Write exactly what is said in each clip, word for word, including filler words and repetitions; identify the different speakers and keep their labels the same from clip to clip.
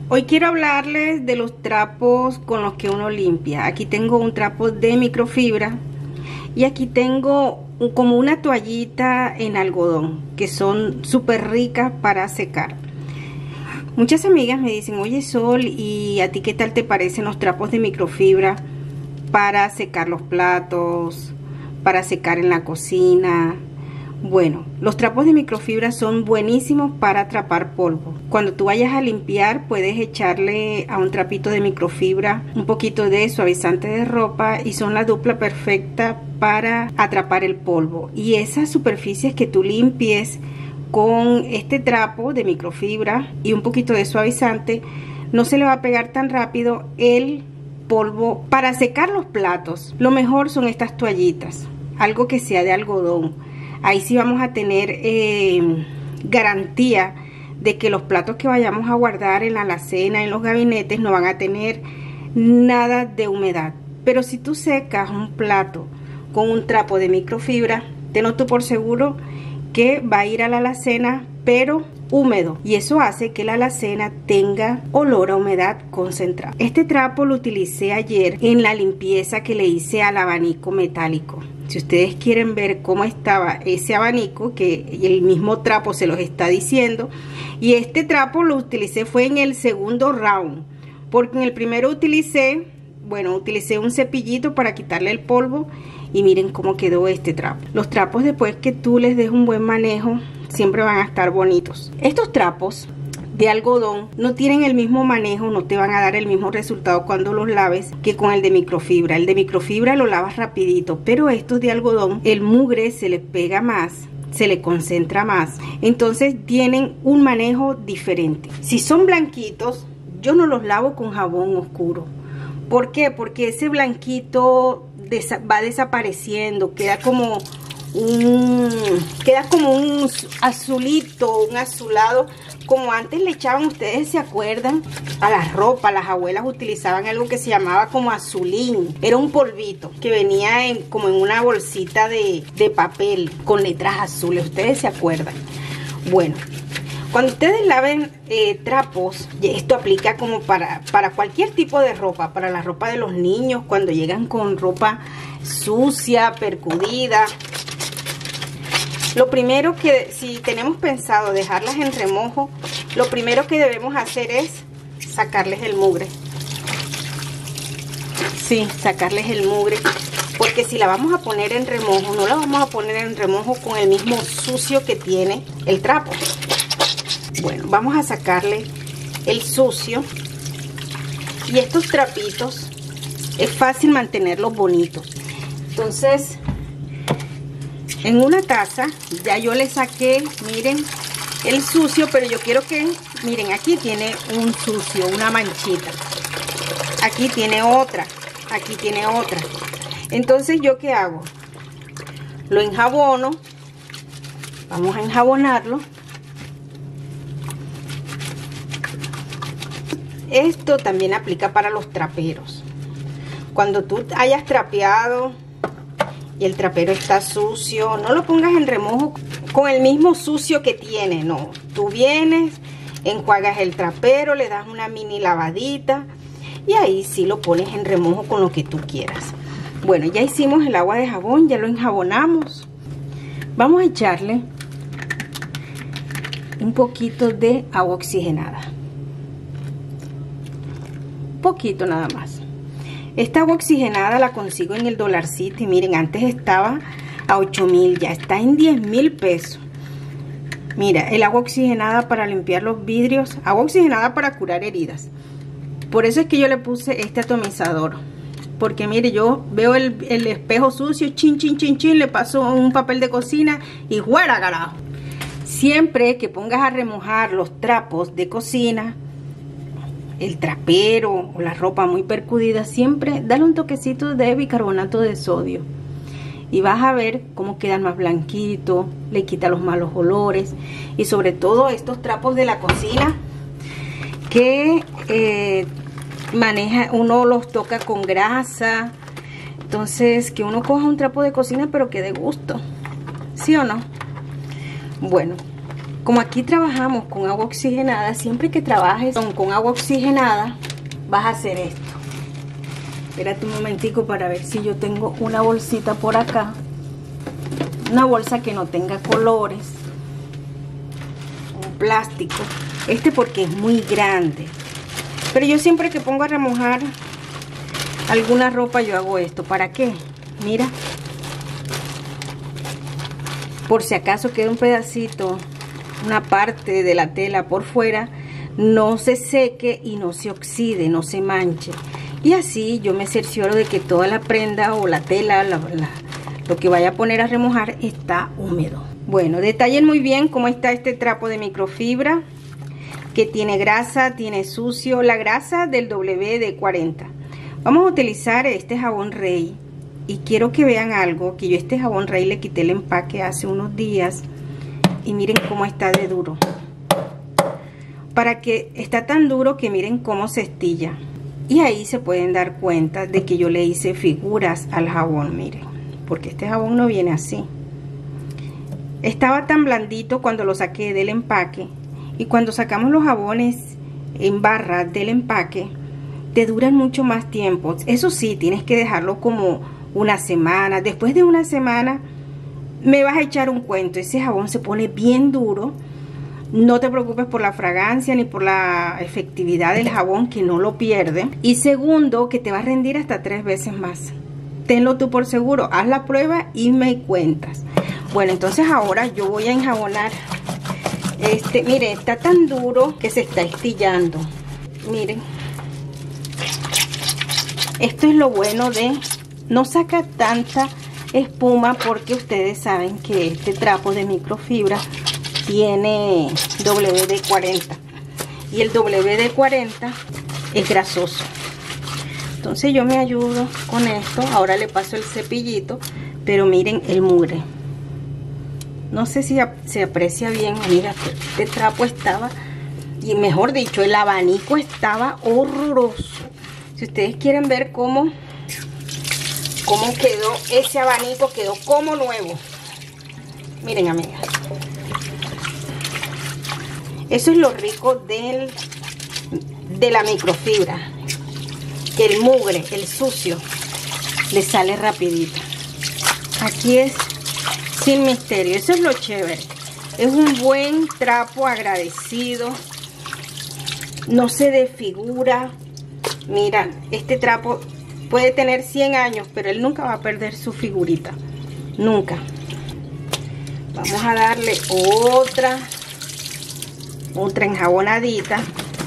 Speaker 1: Hoy quiero hablarles de los trapos con los que uno limpia. Aquí tengo un trapo de microfibra y aquí tengo como una toallita en algodón que son súper ricas para secar. Muchas amigas me dicen, oye Sol, ¿y a ti qué tal te parecen los trapos de microfibra para secar los platos, para secar en la cocina? Bueno, los trapos de microfibra son buenísimos para atrapar polvo. Cuando tú vayas a limpiar, puedes echarle a un trapito de microfibra un poquito de suavizante de ropa y son la dupla perfecta para atrapar el polvo. Y esas superficies que tú limpies con este trapo de microfibra y un poquito de suavizante, no se le va a pegar tan rápido el polvo. Para secar los platos, lo mejor son estas toallitas, algo que sea de algodón. Ahí sí vamos a tener eh, garantía de que los platos que vayamos a guardar en la alacena, en los gabinetes, no van a tener nada de humedad. Pero si tú secas un plato con un trapo de microfibra, te noto por seguro que va a ir a la alacena, pero húmedo, y eso hace que la alacena tenga olor a humedad concentrada. Este trapo lo utilicé ayer en la limpieza que le hice al abanico metálico. Si ustedes quieren ver cómo estaba ese abanico, que el mismo trapo se los está diciendo, y este trapo lo utilicé fue en el segundo round, porque en el primero utilicé, bueno, utilicé un cepillito para quitarle el polvo, y miren cómo quedó este trapo. Los trapos, después que tú les des un buen manejo, siempre van a estar bonitos. Estos trapos de algodón no tienen el mismo manejo, no te van a dar el mismo resultado cuando los laves que con el de microfibra. El de microfibra lo lavas rapidito, pero estos de algodón, el mugre se les pega más, se le concentra más, entonces tienen un manejo diferente. Si son blanquitos, yo no los lavo con jabón oscuro. ¿Por qué? Porque ese blanquito va desapareciendo, queda como un queda como un azulito, un azulado, como antes le echaban, ustedes se acuerdan, a la ropa. Las abuelas utilizaban algo que se llamaba como azulín, era un polvito que venía en, como en una bolsita de, de papel con letras azules, ustedes se acuerdan. Bueno, cuando ustedes laven eh, trapos, esto aplica como para, para cualquier tipo de ropa, para la ropa de los niños, cuando llegan con ropa sucia, percudida. Lo primero que, si tenemos pensado dejarlas en remojo, lo primero que debemos hacer es sacarles el mugre. Sí, sacarles el mugre, porque si la vamos a poner en remojo, no la vamos a poner en remojo con el mismo sucio que tiene el trapo. Bueno, vamos a sacarle el sucio. Y estos trapitos es fácil mantenerlos bonitos. Entonces, en una taza ya yo le saqué, miren, el sucio, pero yo quiero que, miren, aquí tiene un sucio, una manchita. Aquí tiene otra, aquí tiene otra. Entonces, ¿yo qué hago? Lo enjabono. Vamos a enjabonarlo. Esto también aplica para los traperos. Cuando tú hayas trapeado y el trapero está sucio, no lo pongas en remojo con el mismo sucio que tiene, no. Tú vienes, enjuagas el trapero, le das una mini lavadita y ahí sí lo pones en remojo con lo que tú quieras. Bueno, ya hicimos el agua de jabón, ya lo enjabonamos. Vamos a echarle un poquito de agua oxigenada. Poquito nada más. Esta agua oxigenada la consigo en el Dolarcito y miren, antes estaba a ocho mil, ya está en diez mil pesos. Mira, el agua oxigenada para limpiar los vidrios, agua oxigenada para curar heridas. Por eso es que yo le puse este atomizador, porque mire, yo veo el, el espejo sucio, chin, chin, chin, chin, le paso un papel de cocina y fuera carajo. Siempre que pongas a remojar los trapos de cocina, el trapero o la ropa muy percudida, siempre dale un toquecito de bicarbonato de sodio y vas a ver cómo quedan más blanquitos, le quita los malos olores. Y sobre todo estos trapos de la cocina que eh, maneja, uno los toca con grasa, entonces que uno coja un trapo de cocina pero que dé gusto, ¿sí o no? Bueno, Como aquí trabajamos con agua oxigenada, siempre que trabajes con, con agua oxigenada, vas a hacer esto. Espérate un momentico para ver si yo tengo una bolsita por acá. Una bolsa que no tenga colores. Un plástico. Este porque es muy grande. Pero yo siempre que pongo a remojar alguna ropa, yo hago esto. ¿Para qué? Mira. Por si acaso queda un pedacito, una parte de la tela por fuera, no se seque y no se oxide, no se manche. Y así yo me cercioro de que toda la prenda o la tela, la, la, lo que vaya a poner a remojar está húmedo. Bueno, detallen muy bien cómo está este trapo de microfibra, que tiene grasa, tiene sucio, la grasa del W D cuarenta. Vamos a utilizar este jabón Rey. Y quiero que vean algo, que yo este jabón Rey le quité el empaque hace unos días. Y miren cómo está de duro. Para que está tan duro que miren cómo se estilla. Y ahí se pueden dar cuenta de que yo le hice figuras al jabón, miren. Porque este jabón no viene así. Estaba tan blandito cuando lo saqué del empaque. Y cuando sacamos los jabones en barra del empaque, te duran mucho más tiempo. Eso sí, tienes que dejarlo como una semana. Después de una semana me vas a echar un cuento. Ese jabón se pone bien duro. No te preocupes por la fragancia ni por la efectividad del jabón, que no lo pierde. Y segundo, que te va a rendir hasta tres veces más. Tenlo tú por seguro. Haz la prueba y me cuentas. Bueno, entonces ahora yo voy a enjabonar este. Mire, está tan duro que se está estillando. Miren. Esto es lo bueno de... No saca tanta espuma, porque ustedes saben que este trapo de microfibra tiene W D cuarenta. Y el W D cuarenta es grasoso. Entonces yo me ayudo con esto. Ahora le paso el cepillito. Pero miren el mugre. No sé si se aprecia bien. Mira, este trapo estaba... Y mejor dicho, el abanico estaba horroroso. Si ustedes quieren ver cómo... cómo quedó ese abanico, quedó como nuevo. Miren, amigas, eso es lo rico del de la microfibra, que el mugre, el sucio, le sale rapidito. Aquí es sin misterio. Eso es lo chévere. Es un buen trapo, agradecido, no se desfigura. Mira, este trapo puede tener cien años, pero él nunca va a perder su figurita. Nunca. Vamos a darle otra, otra enjabonadita.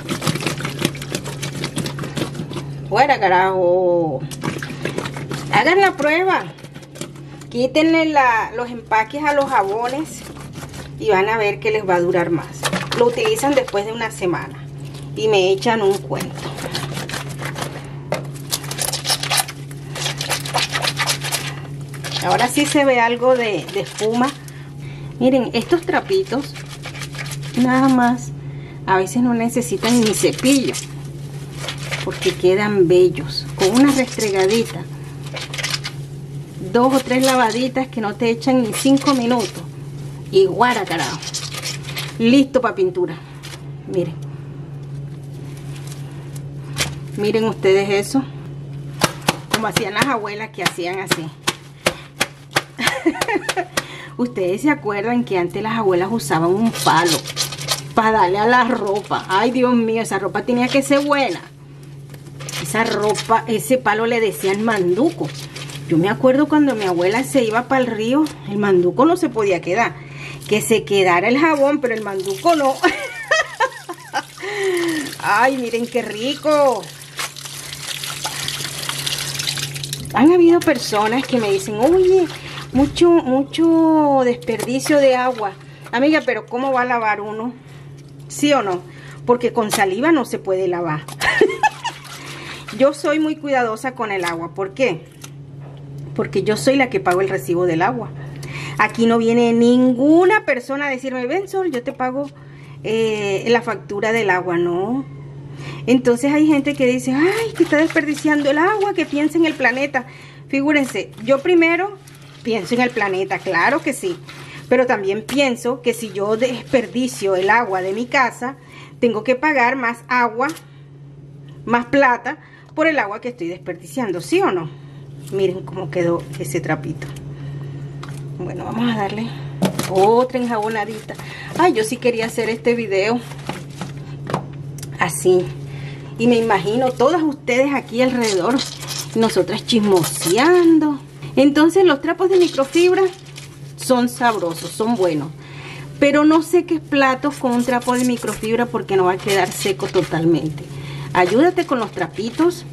Speaker 1: Fuera, carajo. Hagan la prueba. Quítenle la, los empaques a los jabones y van a ver que les va a durar más. Lo utilizan después de una semana y me echan un cuento. Ahora sí se ve algo de, de espuma. Miren, estos trapitos nada más a veces no necesitan ni cepillo, porque quedan bellos. Con una restregadita, dos o tres lavaditas que no te echan ni cinco minutos, y guara, carajo, listo para pintura. Miren, miren ustedes eso, como hacían las abuelas, que hacían así. Ustedes se acuerdan que antes las abuelas usaban un palo para darle a la ropa. Ay, Dios mío, esa ropa tenía que ser buena. Esa ropa, ese palo le decían manduco. Yo me acuerdo cuando mi abuela se iba para el río, el manduco no se podía quedar. Que se quedara el jabón, pero el manduco no. Ay, miren qué rico. Han habido personas que me dicen, oye, mucho, mucho desperdicio de agua. Amiga, pero ¿cómo va a lavar uno? ¿Sí o no? Porque con saliva no se puede lavar. Yo soy muy cuidadosa con el agua. ¿Por qué? Porque yo soy la que pago el recibo del agua. Aquí no viene ninguna persona a decirme, ven Sol, yo te pago eh, la factura del agua. No. Entonces hay gente que dice, ay, que está desperdiciando el agua, que piensa en el planeta. Figúrense, yo primero pienso en el planeta, claro que sí. Pero también pienso que si yo desperdicio el agua de mi casa, tengo que pagar más agua, más plata por el agua que estoy desperdiciando, ¿sí o no? Miren cómo quedó ese trapito. Bueno, vamos a darle otra enjabonadita. Ay, yo sí quería hacer este video así. Y me imagino todas ustedes aquí alrededor, nosotras chismoseando. Entonces los trapos de microfibra son sabrosos, son buenos. Pero no sé qué platos con un trapo de microfibra porque no va a quedar seco totalmente. Ayúdate con los trapitos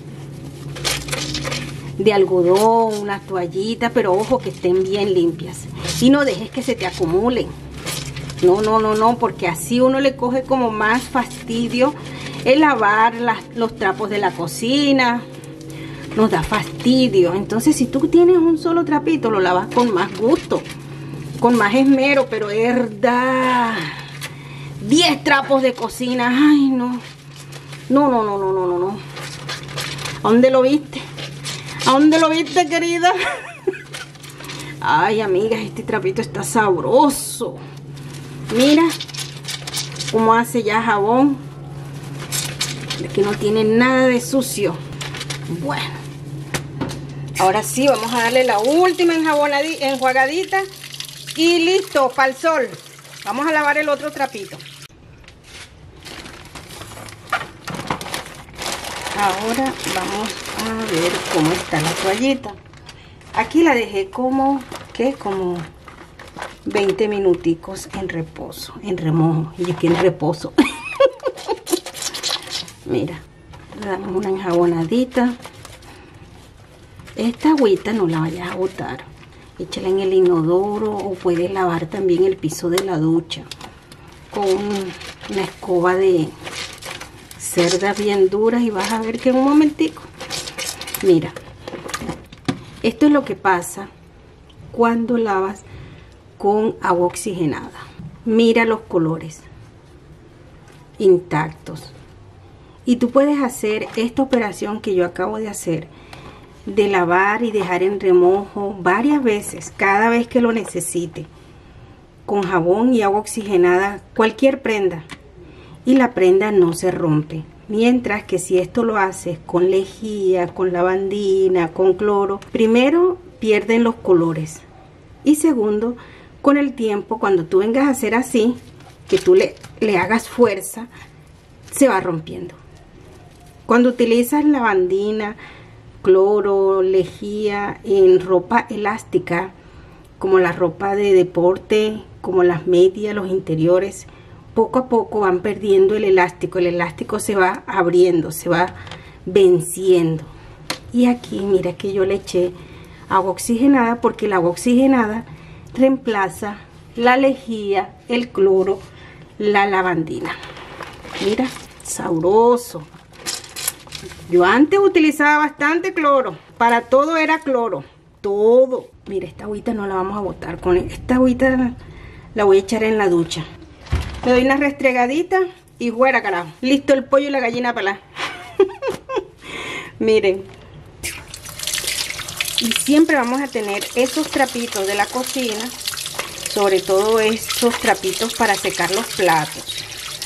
Speaker 1: de algodón, una toallita, pero ojo que estén bien limpias. Y no dejes que se te acumulen. No, no, no, no, porque así uno le coge como más fastidio el lavar las, los trapos de la cocina. Nos da fastidio. Entonces si tú tienes un solo trapito, lo lavas con más gusto, con más esmero, pero es verdad. diez trapos de cocina. Ay, no. No, no, no, no, no, no, no. ¿A dónde lo viste? ¿A dónde lo viste, querida? Ay, amigas, este trapito está sabroso. Mira cómo hace ya jabón. Es que no tiene nada de sucio. Bueno. Ahora sí, vamos a darle la última enjuagadita. Y listo, para el sol. Vamos a lavar el otro trapito. Ahora vamos a ver cómo está la toallita. Aquí la dejé como, ¿qué? Como veinte minuticos en reposo, en remojo. Y aquí en reposo. Mira, le damos una enjabonadita. Esta agüita no la vayas a botar. Échala en el inodoro o puedes lavar también el piso de la ducha con una escoba de cerdas bien duras y vas a ver que en un momentico, mira, esto es lo que pasa cuando lavas con agua oxigenada. Mira los colores intactos. Y tú puedes hacer esta operación que yo acabo de hacer, de lavar y dejar en remojo varias veces, cada vez que lo necesite, con jabón y agua oxigenada, cualquier prenda, y la prenda no se rompe. Mientras que si esto lo haces con lejía, con lavandina, con cloro, primero pierden los colores y segundo, con el tiempo, cuando tú vengas a hacer así, que tú le, le hagas fuerza, se va rompiendo. Cuando utilizas lavandina, cloro, lejía en ropa elástica, como la ropa de deporte, como las medias, los interiores, poco a poco van perdiendo el elástico. El elástico se va abriendo, se va venciendo. Y aquí mira que yo le eché agua oxigenada, porque el agua oxigenada reemplaza la lejía, el cloro, la lavandina. Mira, sabroso. Yo antes utilizaba bastante cloro, para todo era cloro, todo. Mira, esta agüita no la vamos a botar, con esta agüita la voy a echar en la ducha. Le doy una restregadita y fuera, carajo. Listo el pollo y la gallina pelada. Miren. Y siempre vamos a tener esos trapitos de la cocina, sobre todo estos trapitos para secar los platos.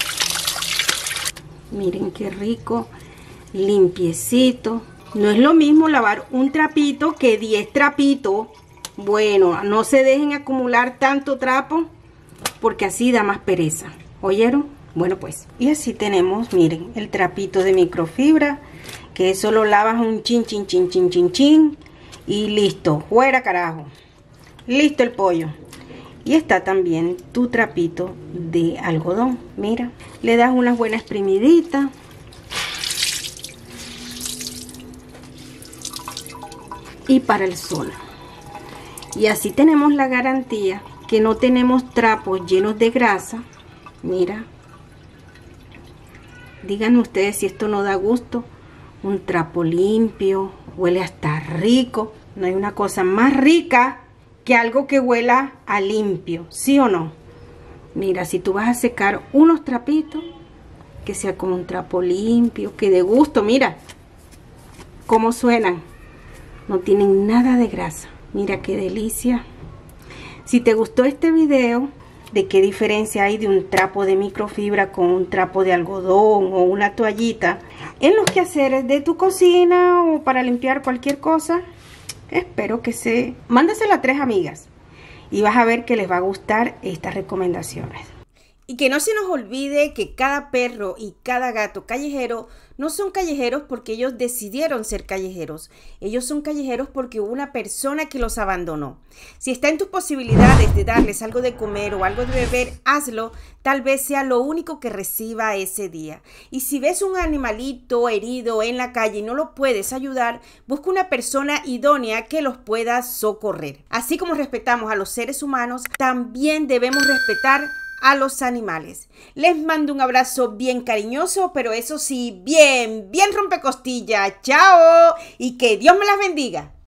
Speaker 1: Miren qué rico, limpiecito. No es lo mismo lavar un trapito que diez trapitos. Bueno, no se dejen acumular tanto trapo, porque así da más pereza. ¿Oyeron? Bueno, pues, y así tenemos, miren, el trapito de microfibra, que eso lo lavas un chin, chin, chin, chin, chin, chin, y listo, fuera carajo. Listo el pollo. Y está también tu trapito de algodón. Mira, le das unas buenas exprimiditas. Y para el sol. Y así tenemos la garantía que no tenemos trapos llenos de grasa. Mira, díganme ustedes si esto no da gusto. Un trapo limpio, huele hasta rico. No hay una cosa más rica que algo que huela a limpio, ¿sí o no? Mira, si tú vas a secar unos trapitos, que sea con un trapo limpio, que de gusto. Mira cómo suenan, no tienen nada de grasa. Mira qué delicia. Si te gustó este video, de qué diferencia hay de un trapo de microfibra con un trapo de algodón o una toallita en los quehaceres de tu cocina o para limpiar cualquier cosa, espero que se... Mándaselo a tres amigas y vas a ver que les va a gustar estas recomendaciones. Y que no se nos olvide que cada perro y cada gato callejero no son callejeros porque ellos decidieron ser callejeros. Ellos son callejeros porque hubo una persona que los abandonó. Si está en tus posibilidades de darles algo de comer o algo de beber, hazlo. Tal vez sea lo único que reciba ese día. Y si ves un animalito herido en la calle y no lo puedes ayudar, busca una persona idónea que los pueda socorrer. Así como respetamos a los seres humanos, también debemos respetar a los animales. Les mando un abrazo bien cariñoso, pero eso sí, bien, bien rompecostilla. ¡Chao! Y que Dios me las bendiga.